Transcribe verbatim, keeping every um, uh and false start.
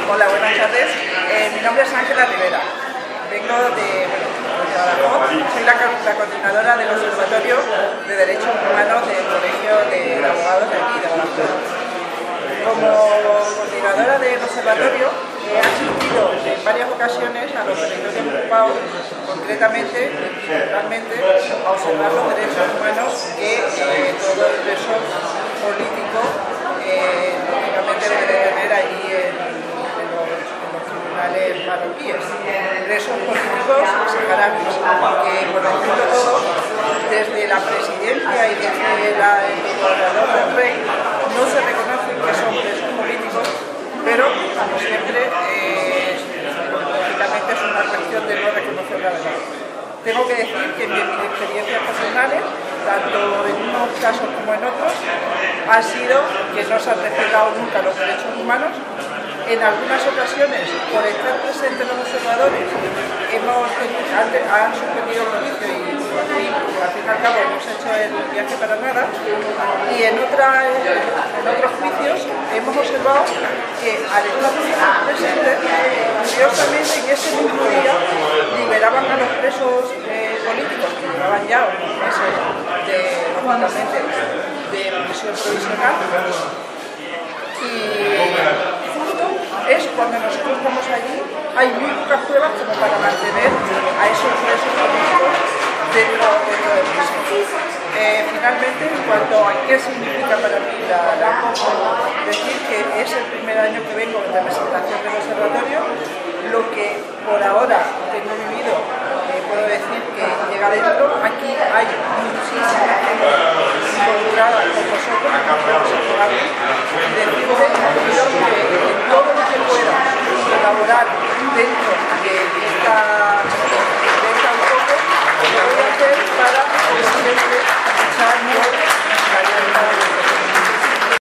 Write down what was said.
Hola, buenas tardes. Eh, mi nombre es Ángela Rivera. Vengo de, bueno, de Badajoz. Soy la, la coordinadora del Observatorio de Derechos Humanos del Colegio de Abogados de aquí, de Badajoz. Como coordinadora del observatorio, he asistido en varias ocasiones a los territorios ocupados, concretamente y principalmente a observar los derechos humanos que eh, todo el preso político eh, lógicamente debe de tener allí en, en, los, en los tribunales marroquíes. Presos políticos saharauis, que por decirlo todo, desde la presidencia y desde la, el gobernador del rey no se reconoce que son presos políticos, pero como siempre eh, lógicamente es una cuestión de no reconocer la verdad. Tengo que decir que en mis experiencias personales, tanto en unos casos como en otros, ha sido que no se han respetado nunca los derechos humanos. En algunas ocasiones, por estar presentes los observadores, hemos, han, han suspendido el juicio y, y al fin y al cabo hemos hecho el viaje para nada. Y en, otra, en otros juicios hemos observado que al estar presentes, curiosamente en ese mismo día liberaban a los presos eh, políticos que llevaban ya unos meses de, lógicamente, de prisión provisional. Y justo es cuando nosotros estamos allí, hay muy pocas pruebas como para mantener a esos presos políticos dentro, dentro de prisión. Eh, finalmente, en cuanto a qué significa para mí la, la decir que es el primer año que vengo de representación del observatorio, lo que por ahora tengo vivido, eh, puedo decir que llega dentro, aquí hay muchísima gente involucrada con vosotros, y decirte que todo lo que pueda colaborar dentro de esta